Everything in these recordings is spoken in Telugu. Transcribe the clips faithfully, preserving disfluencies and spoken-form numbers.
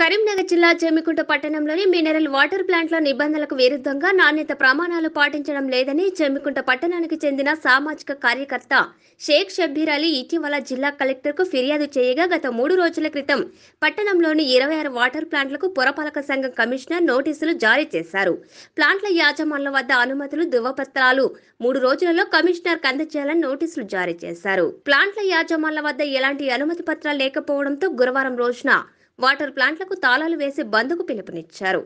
కరీంనగర్ జిల్లా జమ్మికుంట పట్టణంలోని మినరల్ వాటర్ ప్లాంట్ల నిబంధనలకు విరుద్ధంగా నాణ్యత ప్రమాణాలు పాటించడం లేదని జమ్మికుంట పట్టణానికి చెందిన సామాజిక కార్యకర్త షేక్ షబ్బీర్ అలీ ఇటీవల జిల్లా కలెక్టర్కు ఫిర్యాదు చేయగా గత మూడు రోజుల క్రితం పట్టణంలోని ఇరవై ఆరు వాటర్ ప్లాంట్లకు పురపాలక సంఘం కమిషనర్ నోటీసులు జారీ చేశారు. ప్లాంట్ల యాజమాన్ల వద్ద అనుమతులు, ధృవపత్రాలు మూడు రోజులలో కమిషనర్ అందజేయాలని నోటీసులు జారీ చేశారు. ప్లాంట్ల యాజమాన్ల వద్ద ఎలాంటి అనుమతి పత్రాలు లేకపోవడంతో గురువారం రోజున వాటర్ ప్లాంట్లకు తాళాలు వేసి బంద్కు పిలుపునిచ్చారు.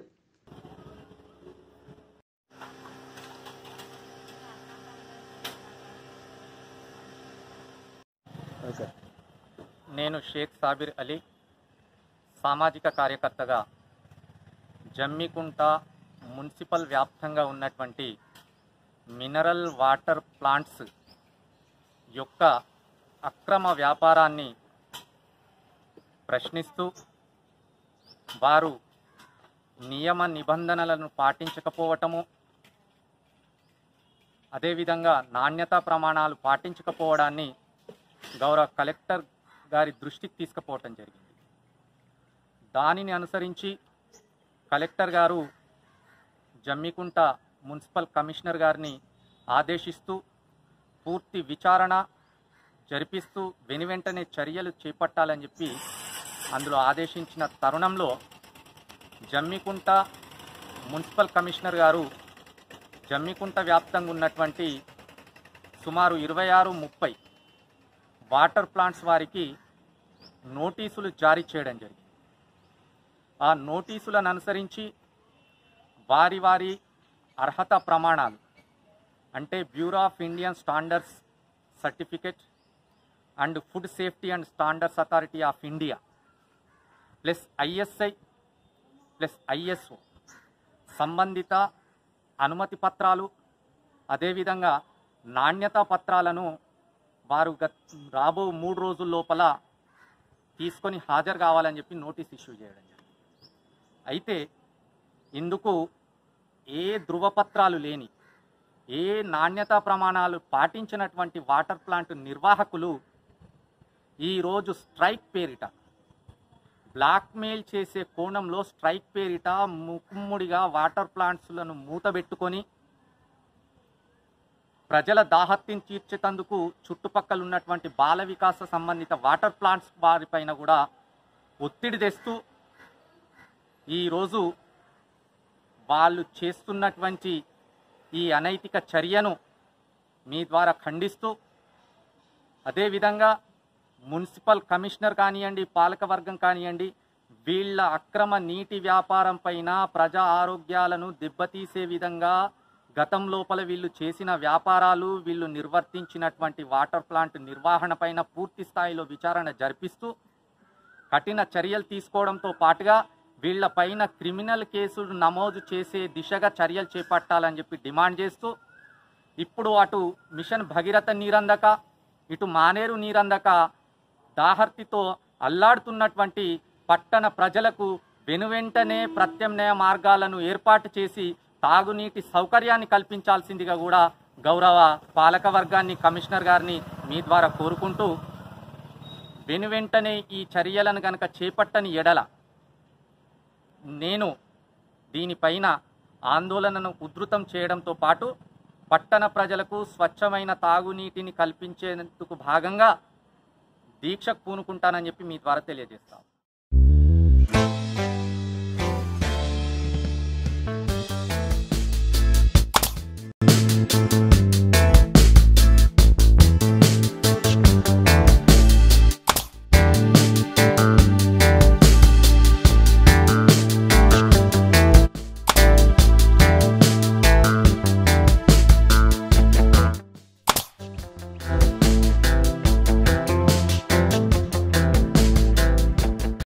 నేను షేక్ షబ్బీర్ అలీ సామాజిక కార్యకర్తగా జమ్మికుంట మున్సిపల్ వ్యాప్తంగా ఉన్నటువంటి మినరల్ వాటర్ ప్లాంట్స్ యొక్క అక్రమ వ్యాపారాన్ని ప్రశ్నిస్తూ వారు నియమ నిబంధనలను పాటించకపోవటము, అదేవిధంగా నాణ్యతా ప్రమాణాలు పాటించకపోవడాన్ని గౌరవ కలెక్టర్ గారి దృష్టికి తీసుకుపోవటం జరిగింది. దానిని అనుసరించి కలెక్టర్ గారు జమ్మికుంట మున్సిపల్ కమిషనర్ గారిని ఆదేశిస్తూ పూర్తి విచారణ జరిపిస్తూ వెనువెంటనే చర్యలు చేపట్టాలని చెప్పి అందులో ఆదేశించిన తరుణంలో జమ్మికుంట మున్సిపల్ కమిషనర్ గారు జమ్మికుంట వ్యాప్తంగా ఉన్నటువంటి సుమారు ఇరవై ఆరు ముప్పై వాటర్ ప్లాంట్స్ వారికి నోటీసులు జారీ చేయడం జరిగింది. ఆ నోటీసులను అనుసరించి వారి వారి అర్హత ప్రమాణాలు అంటే bureau of Indian standards certificate and food safety and standards authority of India plus ISI plus ISO సంబంధిత అనుమతి పత్రాలు, అదేవిధంగా నాణ్యతా పత్రాలను వారు రాబో మూడు రోజుల లోపల తీసుకొని హాజరు కావాలని చెప్పి నోటీస్ ఇష్యూ చేయడం జరిగింది. అయితే ఇందుకు ఏ ధృవపత్రాలు లేని, ఏ నాణ్యతా ప్రమాణాలు పాటించినటువంటి వాటర్ ప్లాంట్ నిర్వాహకులు ఈరోజు స్ట్రైక్ పేరిట బ్లాక్మెయిల్ చేసే కోణంలో స్ట్రైక్ పేరిట ముక్కుముడిగా వాటర్ ప్లాంట్స్లను మూతబెట్టుకొని ప్రజల దాహత్యం తీర్చేందుకు చుట్టుపక్కల ఉన్నటువంటి బాల వికాస సంబంధిత వాటర్ ప్లాంట్స్ వారిపైన కూడా ఒత్తిడి తెస్తూ ఈరోజు వాళ్ళు చేస్తున్నటువంటి ఈ అనైతిక చర్యను మీ ద్వారా ఖండిస్తూ, అదేవిధంగా మున్సిపల్ కమిషనర్ కానివ్వండి, పాలకవర్గం కానివ్వండి, వీళ్ళ అక్రమ నీటి వ్యాపారం పైన ప్రజా ఆరోగ్యాలను దెబ్బతీసే విధంగా గతం లోపల వీళ్ళు చేసిన వ్యాపారాలు, వీళ్ళు నిర్వర్తించినటువంటి వాటర్ ప్లాంట్ నిర్వహణ పైన పూర్తి స్థాయిలో విచారణ జరిపిస్తూ కఠిన చర్యలు తీసుకోవడంతో పాటుగా వీళ్ళ పైన క్రిమినల్ కేసులు నమోదు చేసే దిశగా చర్యలు చేపట్టాలని చెప్పి డిమాండ్ చేస్తూ, ఇప్పుడు అటు మిషన్ భగీరథ నీరందక, ఇటు మానేరు నీరందక దాహర్తితో అల్లాడుతున్నటువంటి పట్టణ ప్రజలకు వెనువెంటనే ప్రత్యామ్నాయ మార్గాలను ఏర్పాటు చేసి తాగునీటి సౌకర్యాన్ని కల్పించాల్సిందిగా కూడా గౌరవ పాలక వర్గాన్ని, కమిషనర్ గారిని మీ ద్వారా కోరుకుంటూ, వెనువెంటనే ఈ చర్యలను గనక చేపట్టని ఎడల నేను దీనిపైన ఆందోళనను ఉధృతం చేయడంతో పాటు పట్టణ ప్రజలకు స్వచ్ఛమైన తాగునీటిని కల్పించేందుకు భాగంగా దీక్షకు పూనుకుంటానని చెప్పి మీ ద్వారా తెలియజేస్తాం.